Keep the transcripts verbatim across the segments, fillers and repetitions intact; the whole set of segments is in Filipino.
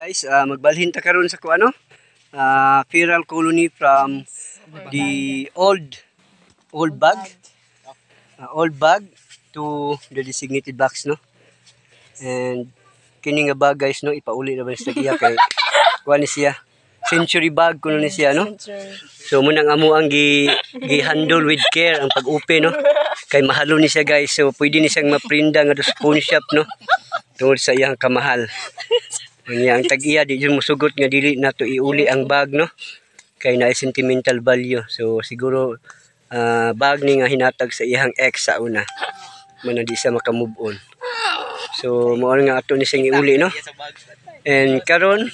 Guys, uh, magbalhin ta karon sa ko ano? Uh, feral colony from the old old bag. Uh, old bag to the designated box, no? And kini nga bag guys, no, ipauli na ba sa iya kay kuan ni siya. Century bag kuno ni siya, no? So muna nga mo ang gi gi-handle with care ang pag-upe, no? Kay mahalo ni siya guys. So pwede ni siyang maprinda nga sa pawn shop, no? Tungod sa iyang kamahal. Nya ang tag-iya di jud mosugot nga dili nato iuli ang bag, no? Kay naay sentimental value. So siguro uh, bag ni nga hinatag sa iyang ex sa una. Man di siya maka-move on. So mao nga ato ni siyang iuli, no? And karon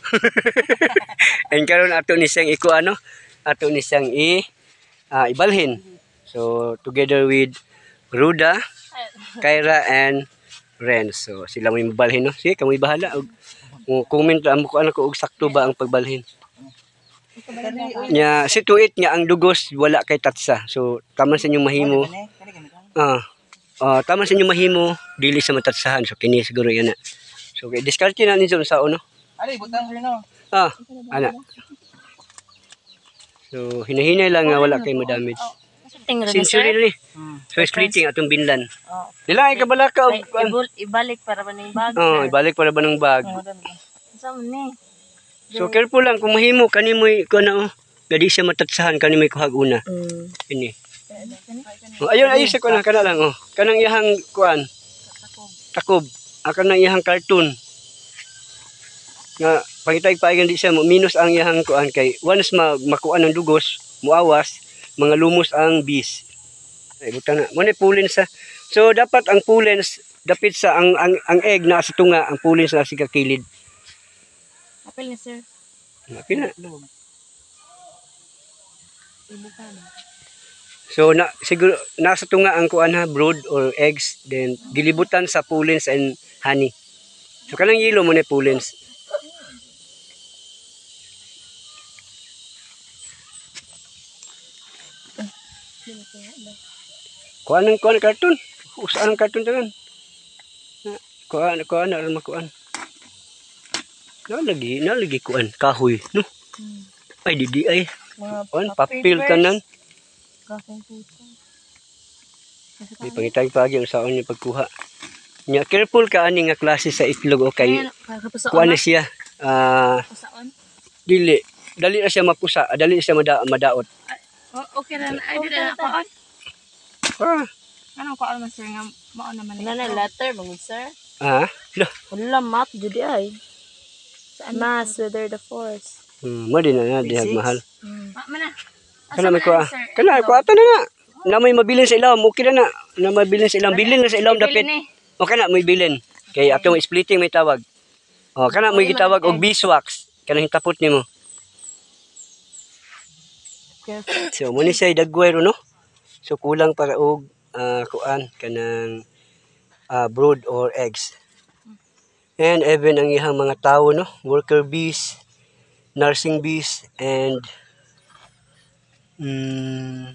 and karon ato ni siyang iko ano? Ato ni siyang i uh, ibalhin. So together with Ruda, Kyra and Ren. So sila mo ibalhin, no? Sige, kamoy bahala og comment lang mo ko ano ko og sakto ba ang pagbalhin. Nya situate nga ang dugos wala kay tatsa. So tama sa inyong mahimo. Ah. Uh, tama sa inyong mahimo dili sa matatsahan. So kini siguro yan na. So kay discard na ninyo sa uno. Ari butang no. Ah, ana. So hinahinay lang nga wala kay ma-damage. Century ni. So splitting atong binlan. Dila ay kabalaka og ibalik para ba ning bag. Oh, ibalik para ba ng bag. Sa ni. So careful lang kung mahimo kani mo ko na oh. Gadi siya matatsahan kani mo kuhag una. Mm. Ini. Oh, ayun ayun sa kuan kana lang oh. Kanang iyang kuan. Takob. Ah, kanang iyang cartoon. Nga pangitay paigan di siya minus ang iyang kuan kay once ma makuan ng dugos, muawas, mga lumos ang bees. Ay butang na. Mo ni pullens sa. So dapat ang pullens dapit sa ang ang, ang egg na sa tunga, ang pullens na sa kakilid. Apil ni sir. Apil na. So na siguro nasa tunga ang kuan ha, brood or eggs, then dilibutan sa pollens and honey. So kanang yellow mo ni pollens. Kuan ang kuan cartoon. Usan ang cartoon tanan. Kuan kuan na makuan. Na lagi, na lagi kuan kahoy, no? Ay didi ay. Kuan papel kanan. Di pangitay pagi ang saon niya pagkuha. Nya careful ka ani nga klase sa itlog o kay kuan na siya. Ah, uh, dili, dali na siya mapusa, dali na siya mada, madaot. Okay ra na ay dili na kuan. Ah. Ano ko alam sir nga mao naman ni. Wala na letter mo sir. Ah, lah. Wala map judi ay. Mass whether the force. Hmm, mo din na dihag mahal. Hmm. Mana. Kana may kuha. Kana ko ato na na. Na may mabilin sa ilawom, okay na na. Na mabilin sa ilawom, bilin na sa ilawom dapit. O kana may bilin. Kay atong splitting may tawag. O kana may gitawag og beeswax. Kana hitapot nimo. So mo ni siya dagway ro no. So kulang para og uh, kuan kanang uh, brood or eggs. And even ang ihang mga tao, no, worker bees, nursing bees, and mm,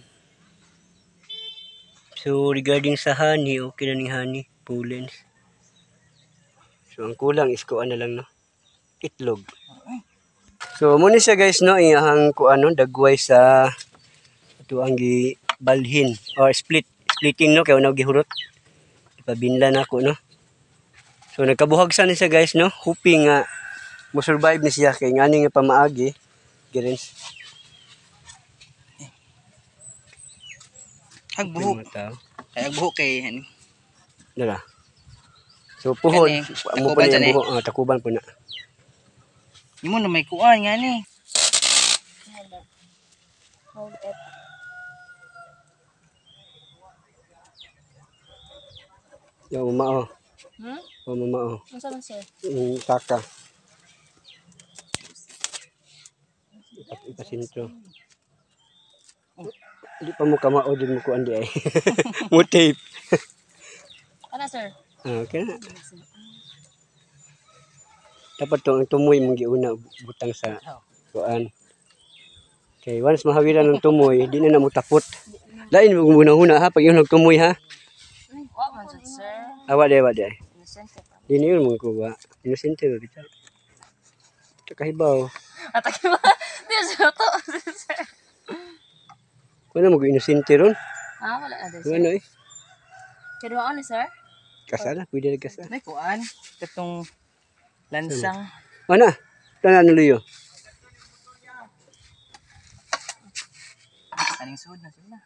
so regarding sa honey, okay na ning honey, pollens. So ang kulang is kuan na lang, no, itlog. So muna siya guys, no, iyang kuan no, dagway sa ito ang gibalhin or split, splitting no, kaya unang gihurot. Ipabinlan ako, no. So nagkabuhagsan ni siya guys, no, hoping nga uh, mo survive ni siya kay ngani nga pamaagi girens. Hag buhok. Ay buhok kay hani. Dala. So puhon, amo pa niya buhok, ah, takuban po na. Imo na may kuan nga ni. Yo mao. Hmm? O mama oh. Unsa man sir? Yung kaka. Ipasintro. Di pa mo kamao din mo kuan di ay. Mo tape. Ana sir? Ah, okay na. Dapat to ang tumoy mong giuna butang sa kuan. Okay, once mahawiran ng tumoy, di na na mo tapot. Lain mo muna huna ha pag yung nagtumoy ha. Wa man sir. Awa de, awa de. Di niyo mo ko ba? Inosente ba bitaw? Kahibaw. Atake ba? Di sa to. Wala mo inosente ron. Ah, wala na Yung ano eh. Kedua ni sir? Kasana, pwede na kasana. May kuan. Katong lansang. Mana? Tanan nuloy yo. Aning sud na sila.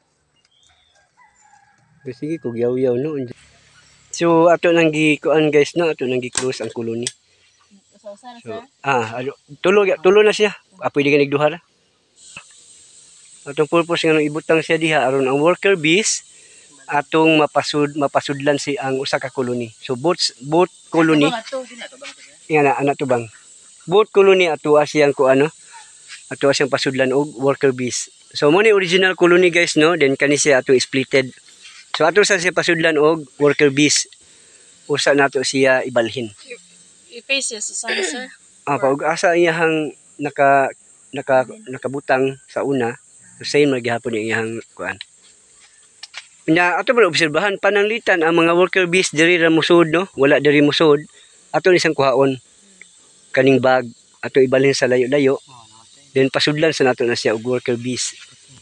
Sige ko yaw-yaw no. So ato nang gi-kuan guys no, ato nang gi-close ang colony. So, sir, So, sir? ah, ano, tulo, tulo na siya. Ah, pwede ka nagduha na. Atong purpose nga nung ibutang siya diha aron ang worker bees atong mapasud mapasudlan si ang usa ka colony. So both both colony nga na ana to bang. Both colony ato siyang ko ano ato siyang pasudlan og worker bees. So mo ni original colony guys no, then kani siya ato splitted. So ato sa siya pasudlan og worker bees. Usa nato siya ibalhin. I-face yes, sa sir? Ah, pag asa iyang naka naka nakabutang sa una, so same man gihapon yung iyang kuan. Nya ato man obserbahan pananglitan ang mga worker bees diri ra musud no, wala diri musud. Ato ni isang kuhaon kaning bag ato ibalhin sa layo-layo. Then pasudlan sa nato na siya og worker bees.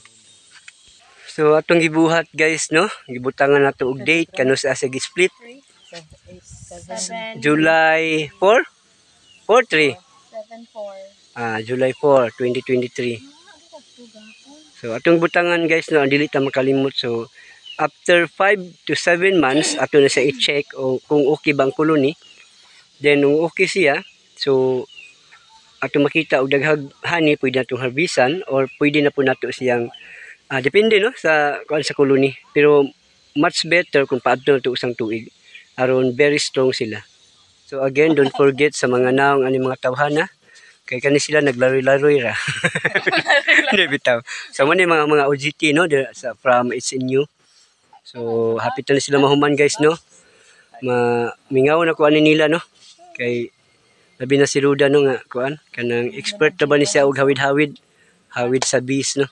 So atong gibuhat guys no, gibutangan nato og date kano sa siya gi-split. Seven. July four? four three. Seven, four. Ah, July four, twenty twenty-three. So atong butangan guys no, dili ta makalimot. So after five to seven months ato na siya i-check o kung okay bang colony. Then kung okay siya, so ato makita og daghag honey pwede natong harbisan or pwede na po nato siyang ah, depende no sa kuan sa colony. Pero much better kung paadto to usang tuig aron very strong sila. So again, don't forget sa mga naong ani mga tawhana kay kani sila naglaroy-laroy ra. Hindi bitaw. So mo ni mga mga O G T no there, sa from It's in You. So happy na sila mahuman guys no. Ma mingaw na kuan nila no. Kay labi na si Ruda no nga kuan kanang expert na ba ni siya og hawid-hawid. Hawid sa bees no.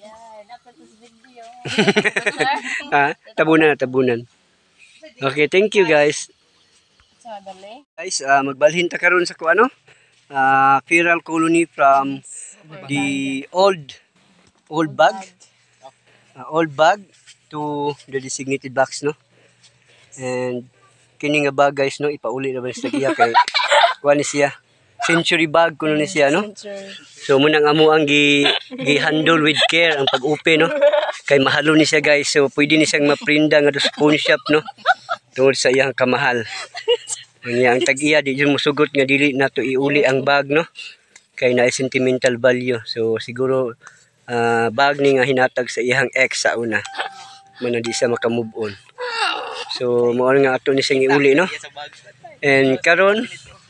Ah, tabunan na tabunan. Okay, thank you guys. Guys, uh, magbalhin ta karon sa kuano. Uh, feral colony from the old old bag. Uh, old bag to the designated box no. And kini nga bag guys no, ipauli na ba sa iya kay kuan ni siya. Century bag kuno ni siya no. So muna nga amo ang gi gi-handle with care ang pag-upe no. Kay mahalo ni siya guys. So pwede ni siyang maprinda nga sa pawn shop no. Tungod sa iyang kamahal. Nya ang tag-iya di jud mosugot nga dili nato iuli ang bag no. Kay naay sentimental value. So siguro uh, bag ni nga hinatag sa iyang ex sa una. Man di siya maka-move on. So mao nga ato ni siyang iuli no. And karon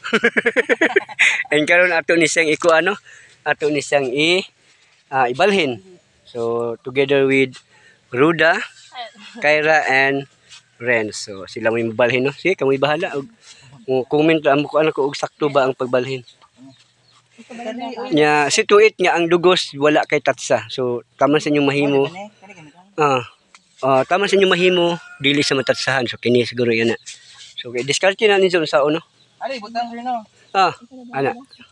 and karon ato ni siyang iko ano, ato ni siyang i uh, ibalhin. So together with Ruda, Kyra and Ren. So sila mo ibalhin no. Sige kamo bahala og comment amo ko ano ko og sakto ba ang pagbalhin. Nya situate nga ang dugos wala kay tatsa. So tama sa inyong mahimo. Ah. Uh, tama sa inyong mahimo dili sa matatsahan. So kini siguro yan na. So okay, discard na ninyo sa uno. Ali butang sir no. Ah, ana.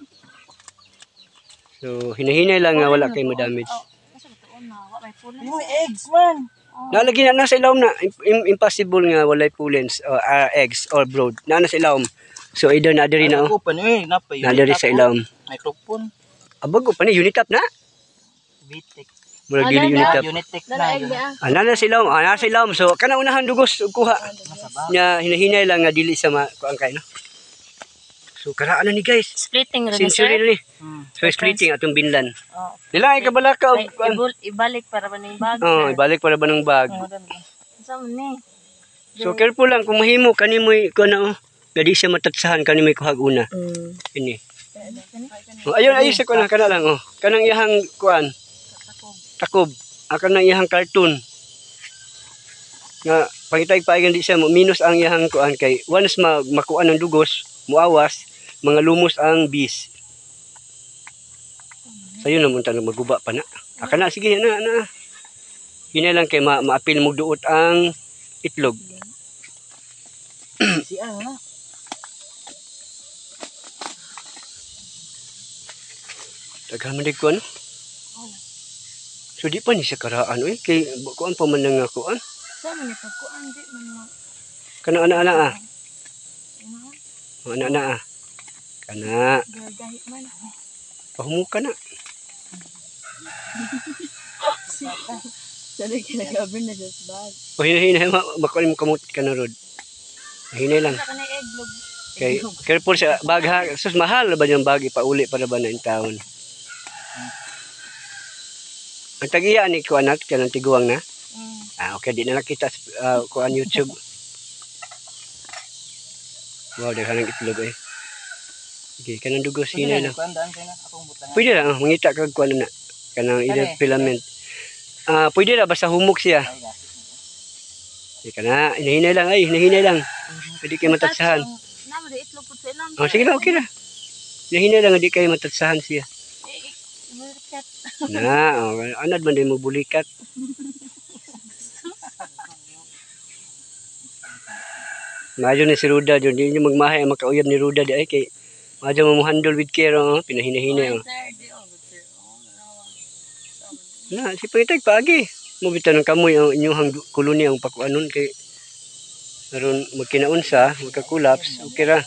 So hinahinay lang nga wala kay ma-damage. Yung eggs man. Nalagi na na sa ilawom na im- impossible nga walay pollens or uh, eggs or brood. Na na sa ilawom. So either na diri na oh. Open eh napay. Na diri sa ilawom. Microphone. Abag ko pa ni unit up na. Bitek. Murag dili unit up. Unitek Dala na. egg na. Ah, na na sa ilawom. Ah, na sa ilawom. So kana unahan dugos ug kuha. Nya hinahinay lang nga dili sa ma kuan kay no. So karaan na ni guys. Splitting rin Century sir. ni. So splitting atong binlan. Oh. Nila ay kabalaka Ay, og kuan. ibul- ibalik para ba ning bag? Oh, ibalik para ba ng bag. Sa ni. So careful lang kung mahimo kani mo ko na oh. Dadi siya matatsahan kani may kuhag una. Mm. Ini. Oh, ayun ayun sa kuan kana lang oh. Kanang iyang kuan. Takob. Ah, kanang iyang cartoon. Nga pangitay paigan di siya mo minus ang iyang kuan kay once ma makuan ng dugos, muawas, mga lumos ang bees. Sayo naman tanong maguba pa na. Aka na sige na na. Hina lang kay ma maapil mo duot ang itlog. Si ano na. Daghan man ko ano. So di pa ni siya karaan oy kay kuan pa man nga kuan. Sa man ni pagkuan di man mo. Kana ana ana ah. Ina, Ana ana ah. Kana gagahi man. pahumuka na. Dali kinagabi na sa bag. O hinahinay makuan mo kamot ka na rod. Hinay lang. Sa kanay egglog. Kay careful sa bag ha. Sus mahal ba yung bag ipauli para ba na in town. Ang tagiya ni ko anak kanang tiguang na. Mm. Ah okay di na lang kita uh, kuan YouTube. Wow, daghan ng itlog eh. Okay, kanang dugos hinay lang. Kuandaan kay na akong butangan. Pwede lang ah, mangita kag kuan na. Kanang Kani? either filament. Ah, pwede ra basta humok siya. Ay, gasit mo. Di kana, hinahinay lang ay, hinahinay lang. Pwede kayo matatsahan. Namo di itlog pud sa ilang. Oh, sige na, okay na. Hinahinay lang, hindi kayo matatsahan siya. Eh, ibulikat. Na, oh, anad man din mo bulikat. Medyo ni si Ruda, yun, hindi nyo magmahay ang makauyab ni Ruda di ay kay medyo mo handle with care, oh, pinahinay-hinay. Oh. Sir, di oh, good sir. Oh, nalawa. Na, si Pangitag paagi. Mabita ng kamoy ang inyong koloni ang pakuanon kay karon magkinaunsa, magka-collapse, okay ra.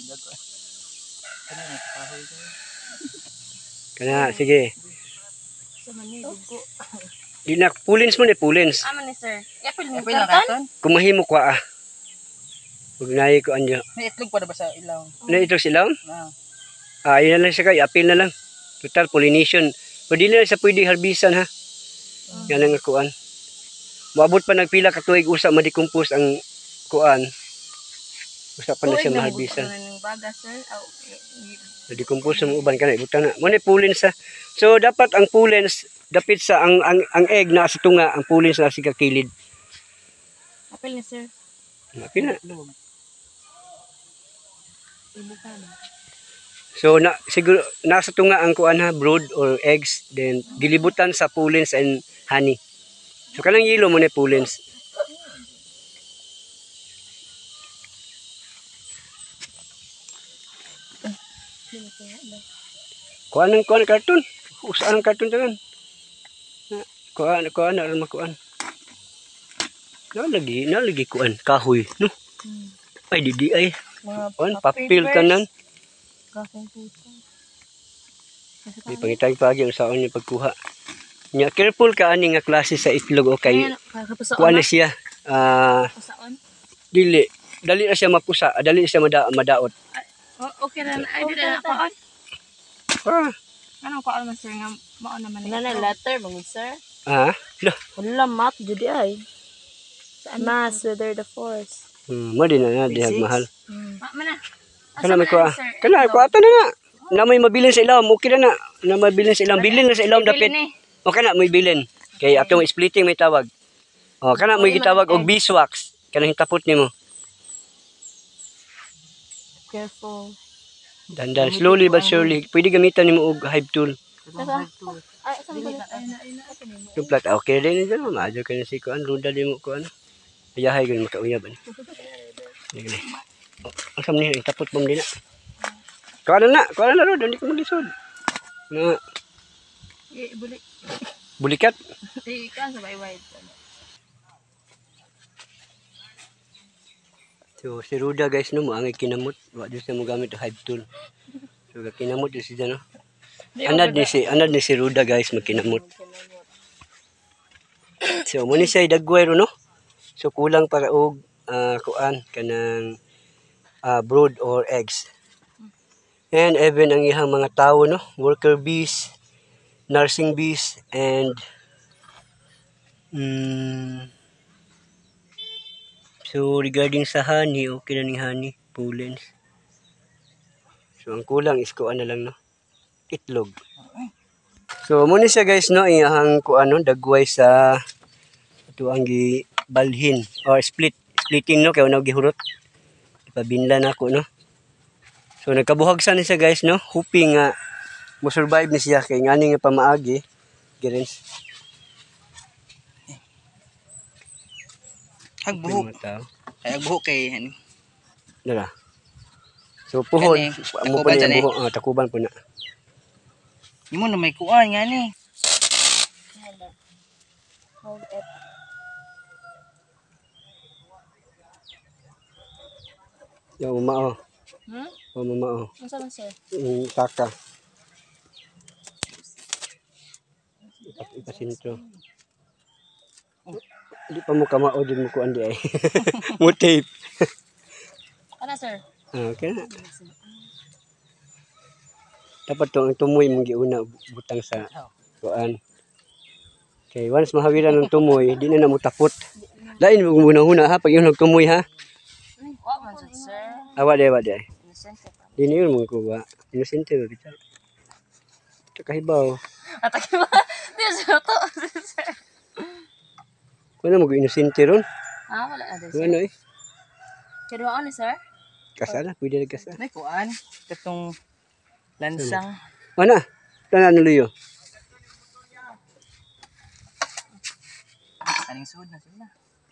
Kana, sige. Sa man ni dugo. Di na, pulins mo ni pulins. Amo ni sir. Yapil ni Apil na karton. katon. Kung mahimo kwa ah. Huwag na ko anyo. May itlog pa na ba sa ilaw? Na ito silaw? Ah. Ah, yun na lang siya kay, apil na lang. Total, pollination. Pwede na lang sa pwede harbisan ha. Yan ang kuan. Maabot pa nagpila ka tuig usa ma-decompose ang kuan. Usa pa na siya maharbisan. Ng baga sir. Aw. Na-decompose mo uban kana ibutan na. Mo ni pullens sa. So dapat ang pullens dapit sa ang ang, ang egg na sa tunga, ang pullens na sa kakilid. Apil ni sir. Apil na. Itlog. Ibukan. So na siguro nasa tunga ang kuan ha, brood or eggs, then gilibutan sa pullens and honey. So kanang yellow mo ni pullens. Kuan ang kuan karton. Usaan ang karton tanan. Kuan kuan na ron makuan. Na lagi, na lagi kuan kahoy, no? Ay di di ay. Mga Kuan papel kanan. Kakang puso. Di pangitay pagi ang saon niya pagkuha. Nya careful ka ani nga klase sa itlog o kay kuan na siya. Ah, Pasaon. dili. Dali na siya mapusa, dali na siya mada, madaot. Okay na. Ay, di na kaon. Ah, Anong kaon man sir nga mao naman ni. Nanay letter mangud sir. ah, lah. Wala map judi ay. Mass whether the force. Hmm, mo din na na dihag mahal. Ma mana. Kana may kuha. Kana ko ato na na. Na may mabilin sa ilawom, okay na na. Na mabilin sa ilawom, bilin na sa ilawom dapit. O kana may bilin. Kay atong splitting may tawag. O kana may gitawag og beeswax. Kana hitapot nimo. Careful. Dandan slowly but surely. Pwede gamitan nimo og hive tool. Ay, saan ba? Ay, na, ay, na. Yung plat okay din dyan. Maajo ka na si kuan. Ruda din mo kuan. Ayahay ko makauyab. Sige. Ang sam niya tapot bom din na. Kuan na, kuan na ro, hindi ko maglisod. Na Eh, buli. bulikat. Eh, kan sa bayway. So si Ruda guys no mo ang kinamot. Wa jud sa mo gamit hive tool. So kinamot jud si no. Anad ni si anad ni si Ruda guys magkinamot. So mo ni siya dagway ro no. So kulang para og uh, kuan kanang uh, brood or eggs. And even ang ihang mga tao no, worker bees, nursing bees and mm, so regarding sa honey, okay na ning honey, pollens. So ang kulang is kuan na lang no, itlog. So mo ni siya guys no, iyang kuan no, dagway sa ito ang gibalhin or split, splitting no kay una gihurot. Ipabinlan ako no. So nagkabuhagsan ni siya guys no, hoping nga uh, mo survive ni siya kay ngani nga pamaagi. Girens. Hag buhok. Ay hag buhok kay ano. Dala. So puhon, Kani, amo takuban pa niya dyan eh. buhok, ah, takuban po na. Imo na may kuan nga ni. Hold it. Yung mama, oh. Hmm? Oh, mama, oh. Ano sa sir? Yung taka. Ipa- Ipasintro. Hindi pa mo kamao din mo kuan di ay. Mo tape. Ano sir? Ah, okay na. Dapat to ang tumoy mong giuna butang sa kuan. Okay, once mahawiran ng tumoy, di na namutapot. Lain mo muna-huna ha pag yung nagtumoy ha. Wa man sa sir. Awa di, awa di. Innocent ka pa. Di na yun mong kuha. Inosente ba bitar? Ito kahibaw. Atake mo. Di sir to. Sir. Kung na mag-inosente ron? Ah, wala na Kung sir. ano eh. Kaduhaan ni sir? Kasala, pwede na kasala. May kuan. Katong lansang. Ano? Tanan na luyo. Aning sud na sila.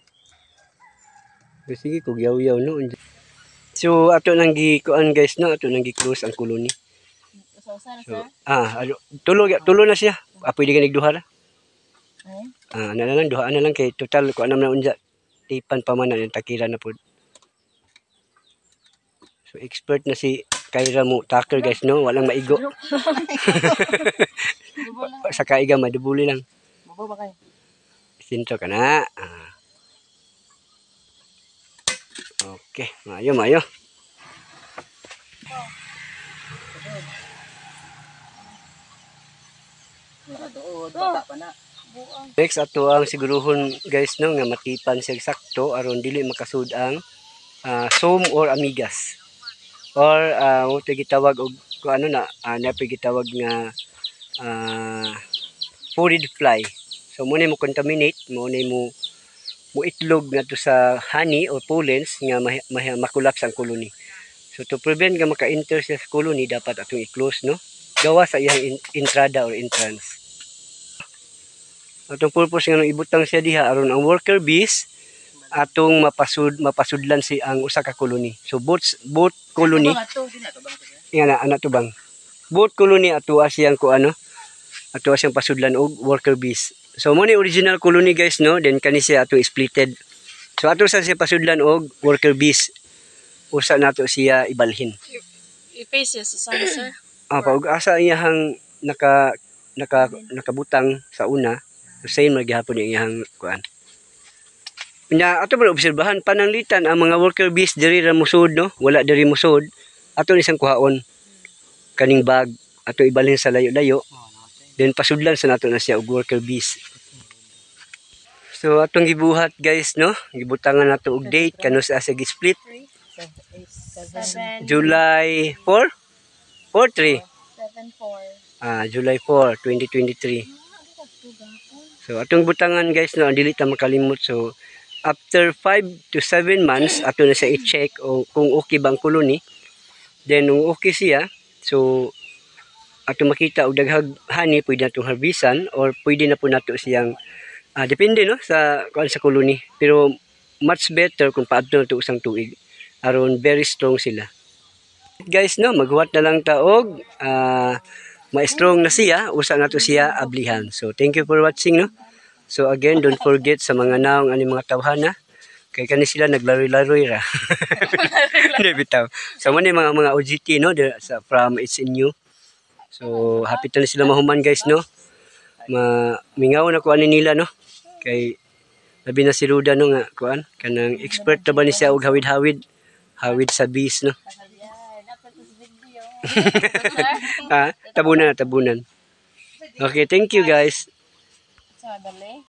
So, sige, kung yaw-yaw no. So, ato nang gi-kuan guys no, ato nang gi-close ang colony. Usa-usa na So, sir. ah, ano, tulo, tulo na siya. Ah, pwede ka nagduha ra. Ay. Ah, ano na lang, duha na lang kay total ko anam na unja. Tipan pa man na yung takira na po. So, expert na si Kyra mo tacker guys no, walang maigo. Dubo lang. Sa kaiga madubuli lang. Babo ba kay? Sinto ka na. Ah. Okay, mayo, mayo. Dood bata pa na. Next ato ang siguruhon guys no nga matipan siya sakto aron dili makasud ang ah, som or amigas. Or uh, mo gitawag og kung ano na uh, na gitawag nga ah, fooded fly. So mo mo contaminate, mo mo mo itlog ngadto sa honey or pollens nga ma, ma, makulaps ang colony. So to prevent nga maka-enter siya sa colony dapat atong i-close no. Gawa sa iyang in, entrada or entrance. Atong purpose nga nung ibutang siya diha aron ang worker bees atong mapasud mapasudlan si ang usa ka colony. So both both colony Bato sila to bang to sir? nga na ana to bang. Both colony ato siyang ko ano ato siyang pasudlan og worker bees. So mo ni original colony guys no, then kani siya ato splitted. So ato sa siya pasudlan og worker bees. Usa nato siya ibalhin. I-face yes sa sun sir. Ah pag asa iyang naka naka nakabutang sa una, so same ra gihapon yung iyang kuan. Nya ato man obserbahan pananglitan ang mga worker bees diri ra musud no, wala diri musud. Ato ni isang kuhaon kaning bag ato ibalhin sa layo-layo. Then pasudlan sa nato na siya og worker bees. So atong gibuhat guys no, gibutangan nato og date kano sa sa gi-split Seven. July four four three. Seven four. Ah July four, twenty twenty-three. So atong butangan guys no, dili ta makalimot. So after five to seven months ato na siya i-check o kung okay bang colony. Then kung okay siya, so ato makita og daghang honey pwede natong harbisan or pwede na po nato siyang ah, depende no sa kuan sa colony. Pero much better kung paadto nato usang tuig aron very strong sila. Guys no, maghuwat na lang ta og ah, ma-strong na siya, usa nato siya ablihan. So thank you for watching no. So again, don't forget sa mga naong ani mga tawhana, kay kani sila naglaroy-laroy ra. Hindi bitaw. So mo ni mga mga O G T no, there, sa from It's in You. So happy na sila mahuman guys no. Ma mingaw na ko ani nila no. Kay labi na si Ruda no nga kuan kanang expert na ba ni siya og hawid-hawid. Hawid sa bees no. Ah, tabunan na tabunan. Okay, thank you guys. Sa dali.